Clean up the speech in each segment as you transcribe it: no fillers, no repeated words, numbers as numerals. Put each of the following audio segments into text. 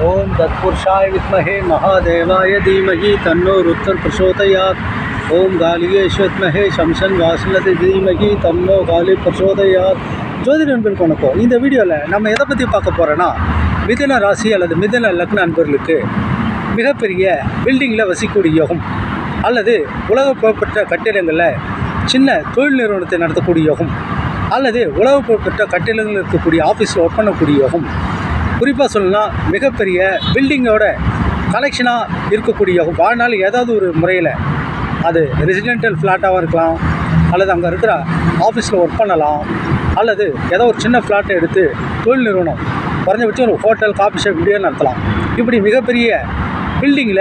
ओम तत्पुरुषाय विद्महे महादेवाय धीमहि तन्नो रुद्रः प्रचोदयात्। ओम गालियेश विद्महे शमशन वासनते धीमहि तन्नो गाली प्रचोदयात्। ஜோதிட நண்பர்களுக்கு வணக்கம். இந்த வீடியோவில் நம்ம எதை பற்றி பார்க்க போகிறோன்னா, மிதுன ராசி அல்லது மிதுன லக்ன நண்பர்களுக்கு மிகப்பெரிய பில்டிங்கில் வசிக்கக்கூடிய யோகம் அல்லது உலக புகழ்பெற்ற கட்டிடங்களில் சின்ன தொழில் நிறுவனத்தை நடத்தக்கூடிய யோகம் அல்லது உலக புகழ்பெற்ற கட்டிடங்களில் இருக்கக்கூடிய ஆஃபீஸில் ஒர்க் பண்ணக்கூடிய யோகம், குறிப்பாக சொல்லணும்னா மிகப்பெரிய பில்டிங்கோட கலெக்ஷனாக இருக்கக்கூடிய யோகம், வாழ்நாள் ஏதாவது ஒரு முறையில் அது ரெசிடென்டல் ஃப்ளாட்டாகவும் இருக்கலாம் அல்லது அங்கே இருக்கிற ஆஃபீஸில் ஒர்க் பண்ணலாம் அல்லது ஏதோ ஒரு சின்ன ஃப்ளாட்டை எடுத்து தொழில் நிறுவனம் குறைஞ்சபட்சம் ஒரு ஹோட்டல் காஃபி ஷாப் இப்படியே நடத்தலாம். இப்படி மிகப்பெரிய பில்டிங்கில்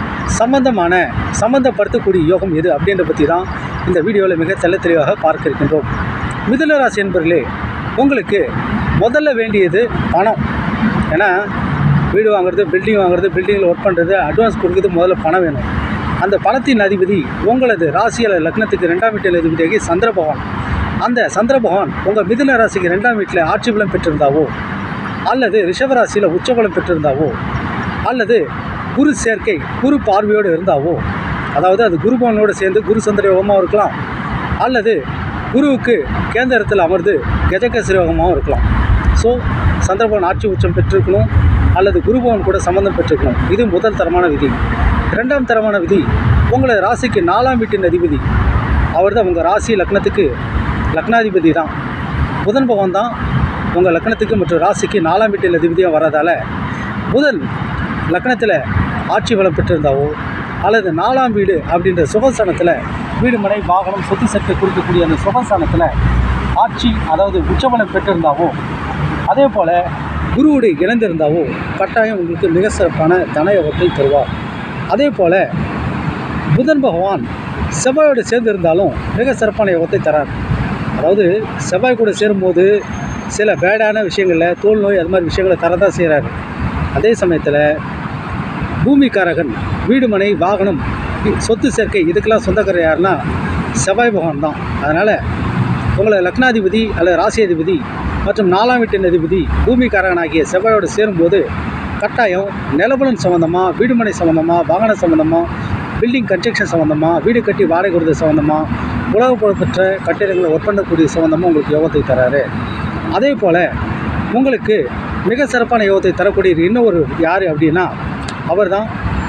சம்மந்தப்படுத்தக்கூடிய யோகம் எது அப்படின்றத பற்றி தான் இந்த வீடியோவில் மிக தெளிவாக பார்க்க இருக்கின்றோம். மிதுன ராசி என்பவர்களே, உங்களுக்கு முதல்ல வேண்டியது பணம். ஏன்னா வீடு வாங்குறது, பில்டிங் வாங்குறது, பில்டிங்கில் ஒர்க் பண்ணுறது, அட்வான்ஸ் கொடுக்குறது முதல்ல பணம் வேணும். அந்த பணத்தின் அதிபதி உங்களது ராசியில் லக்னத்துக்கு 2ஆம் வீட்டில் அதிபதியாகி சந்திர பகவான். அந்த சந்திர பகவான் உங்கள் மிதுன ராசிக்கு 2ஆம் வீட்டில் ஆட்சி பலம் பெற்றிருந்தாவோ அல்லது ரிஷபராசியில் உச்சபலம் பெற்றிருந்தாவோ அல்லது குரு சேர்க்கை குரு பார்வையோடு இருந்தாவோ, அதாவது அது குரு பவனோடு சேர்ந்து குரு சந்திர யோகமாகவும் இருக்கலாம் அல்லது குருவுக்கு கேந்திரத்தில் அமர்ந்து கஜகேசரி யோகமாகவும் இருக்கலாம். ஸோ சந்திரபவன் ஆட்சி உச்சம் பெற்றிருக்கணும் அல்லது குருபவன் கூட சம்பந்தம் பெற்றிருக்கணும். இது முதல் தரமான விதி. 2ஆம் தரமான விதி, உங்களது ராசிக்கு 4ஆம் வீட்டின் அதிபதி, அவர் தான் உங்கள் ராசி லக்னத்துக்கு லக்னாதிபதி தான். புதன் பகவான் தான் உங்கள் லக்னத்துக்கு மற்றும் ராசிக்கு 4ஆம் வீட்டில் அதிபதியாக வர்றதால புதன் லக்னத்தில் ஆட்சி பலம் பெற்றிருந்தாவோ அல்லது 4ஆம் வீடு அப்படின்ற சுகஸ்தானத்தில் வீடு மனை வாகனம் சொத்து சட்டை குறிக்கக்கூடிய அந்த சுகஸ்தானத்தில் ஆட்சி அதாவது உச்சபலம் பெற்றிருந்தாவோ, அதே போல் குருவோடு இணைந்திருந்தாவோ கட்டாயம் உங்களுக்கு மிக சிறப்பான தனயோகத்தை தருவார். அதே போல் புதன் பகவான் செவ்வாயோடு சேர்ந்திருந்தாலும் மிக சிறப்பான யோகத்தை தரார். அதாவது செவ்வாய் கூட சேரும்போது சில பேடான விஷயங்களில் தோல் நோய் அது மாதிரி விஷயங்களை தரதான் செய்கிறார். அதே சமயத்தில் பூமிக்காரகன் வீடு மனை வாகனம் சொத்து சேர்க்கை இதுக்கெல்லாம் சொந்தக்காரர் யாருன்னா செவ்வாய் பகவான் தான். அதனால் உங்களை லக்னாதிபதி அல்லது ராசி அதிபதி மற்றும் 4ஆம் வீட்டின் அதிபதி பூமிக்காரகனாகிய செவ்வாயோடு சேரும்போது கட்டாயம் நிலபலன் சம்மந்தமாக, வீடுமனை சம்மந்தமாக, வாகனம் சம்மந்தமாக, பில்டிங் கன்ஸ்ட்ரக்ஷன் சம்மந்தமாக, வீடு கட்டி வாடகை கொடுத்தது சம்மந்தமாக, உலக புகழ்பெற்ற கட்டிடங்களை ஒர்க் பண்ணக்கூடிய சம்மந்தமாக உங்களுக்கு யோகத்தை தராரு. அதே போல் உங்களுக்கு மிக சிறப்பான யோகத்தை தரக்கூடிய இன்னொரு யார் அப்படின்னா அவர் தான்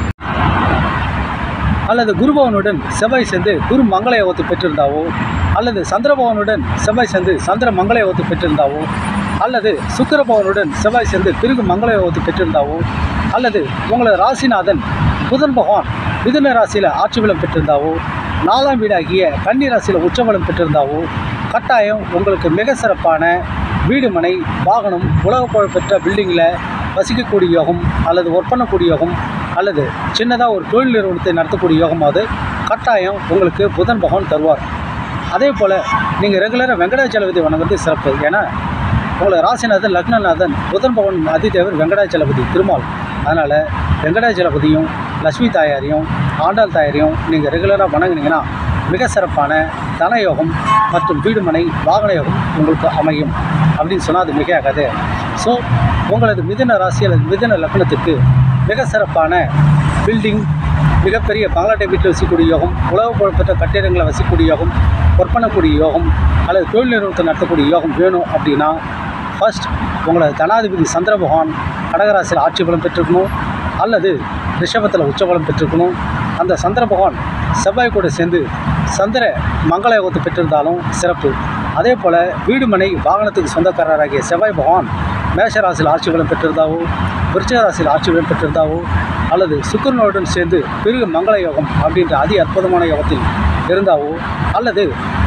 அல்லது குருபவனுடன் செவ்வாய் சேர்ந்து குரு மங்கள யோகத்தை பெற்றிருந்தாவோ அல்லது சந்திரபவனுடன் செவ்வாய் சேர்ந்து சந்திர மங்கள யோகத்தை பெற்றிருந்தாவோ அல்லது சுக்கிரபவனுடன் செவ்வாய் சேர்ந்து பிறகு மங்கள யோகத்தை பெற்றிருந்தாவோ அல்லது உங்களது ராசிநாதன் புதன் பகவான் மிதுன ராசியில் ஆட்சி பலம் பெற்றிருந்தாவோ 4ஆம் வீடாகிய கன்னி ராசியில் உச்சபலம் பெற்றிருந்தாவோ கட்டாயம் உங்களுக்கு மிக சிறப்பான வீடு மனை வாகனம் உலக புகழ்பெற்ற பில்டிங்கில் வசிக்கக்கூடிய யோகம் அல்லது ஒர்க் பண்ணக்கூடிய யோகம் அல்லது சின்னதாக ஒரு தொழில் நிறுவனத்தை நடத்தக்கூடிய யோகமாவது கட்டாயம் உங்களுக்கு புதன் பகவான் தருவார். அதே போல் நீங்கள் ரெகுலராக வெங்கடாச்சலபதி வணங்குறது சிறப்பு. ஏன்னா உங்களை ராசிநாதன் லக்னநாதன் புதன் பகவான் அதிதேவர் வெங்கடாச்சலபதி திருமால். அதனால் வெங்கடாச்சலபதியும் லட்சுமி தாயாரையும் ஆண்டாள் தாயாரையும் நீங்கள் ரெகுலராக வணங்குனீங்கன்னா மிக சிறப்பான தனயோகம் மற்றும் வீடுமனை வாகன யோகம் உங்களுக்கு அமையும் அப்படின்னு சொன்னால் அது மிக ஆகாது. ஸோ உங்களது மிதுன ராசி அல்லது மிதுன லக்னத்துக்கு மிக சிறப்பான பில்டிங், மிகப்பெரிய பங்களாட்டை வீட்டில் வசிக்கக்கூடிய யோகம், உலக புகழ்பெற்ற கட்டிடங்களை வசிக்கக்கூடிய யோகம், ஒர்க் பண்ணக்கூடிய யோகம் அல்லது தொழில் நிறுவனத்தை நடத்தக்கூடிய யோகம் வேணும் அப்படின்னா ஃபர்ஸ்ட் உங்களது தனாதிபதி சந்திர பகவான் கடகராசியில் ஆட்சி பலம் பெற்றிருக்கணும் அல்லது ரிஷபத்தில் உச்சபலம் பெற்றிருக்கணும். அந்த சந்திர பகவான் செவ்வாய் கூட சேர்ந்து சந்திர மங்கள யோகத்தை பெற்றிருந்தாலும் சிறப்பு. அதே போல் வீடு மனை வாகனத்துக்கு சொந்தக்காரராகிய செவ்வாய் பகவான் மேஷராசியில் ஆட்சி பலம் பெற்றிருந்தாவோ விருச்சிக ராசியில் ஆட்சி பலம் பெற்றிருந்தாவோ அல்லது சுக்கிரனுடன் சேர்ந்து பிறகு மங்கள யோகம் அப்படின்ற அதி அற்புதமான யோகத்தில் இருந்தாவோ அல்லது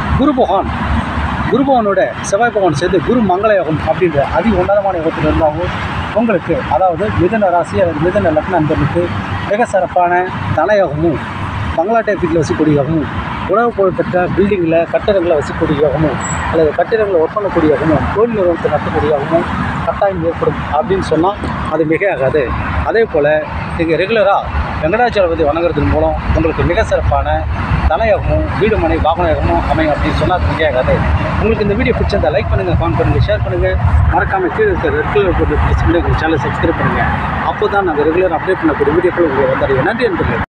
குருபகவானோட செவ்வாய் பகவான் சேர்ந்து குரு மங்கள யோகம் அப்படின்ற அதி உன்னதமான யோகத்தில் இருந்தாவோ உங்களுக்கு, அதாவது மிதுன ராசி அல்லது மிதுன லக்ன நண்பர்களுக்கு மிக சிறப்பான தனயோகமும் பங்களாட்டை வீட்டில் வசிக்கக்கூடிய யோகமும் உலக புகழ்பெற்ற பில்டிங்கில் கட்டிடங்களில் வசிக்கக்கூடிய யோகமும் அல்லது கட்டிடங்களில் ஒர்க் பண்ணக்கூடிய யோகமும் தொழில் நிறுவனத்தை நடத்தக்கூடிய யோகமும் கட்டாயம் ஏற்படும் அப்படின்னு சொன்னால் அது மிக ஆகாது. அதே போல் நீங்கள் ரெகுலராக வெங்கடாச்சலபதி வணங்குறதன் மூலம் உங்களுக்கு மிக சிறப்பான தனயோகமும் வீடு மனை வாகனயோகமும் அமையும் அப்படின்னு சொன்னால் அது கேட்காது. உங்களுக்கு இந்த வீடியோ பிடிச்சிருந்தா லைக் பண்ணுங்கள், கமெண்ட் பண்ணுங்கள், ஷேர் பண்ணுங்கள். மறக்காமல் கீழே இருக்கிற ரெட் கலர் போட்டு ப்ளீஸ் எங்கள் சேனலை சப்ஸ்கிரைப் பண்ணுங்கள். அப்போ தான் நாங்கள் ரெகுலர் அப்டேட் பண்ணக்கூடிய வீடியோக்கள் உங்களுக்கு வந்தடையும். நன்றி நண்பர்களே.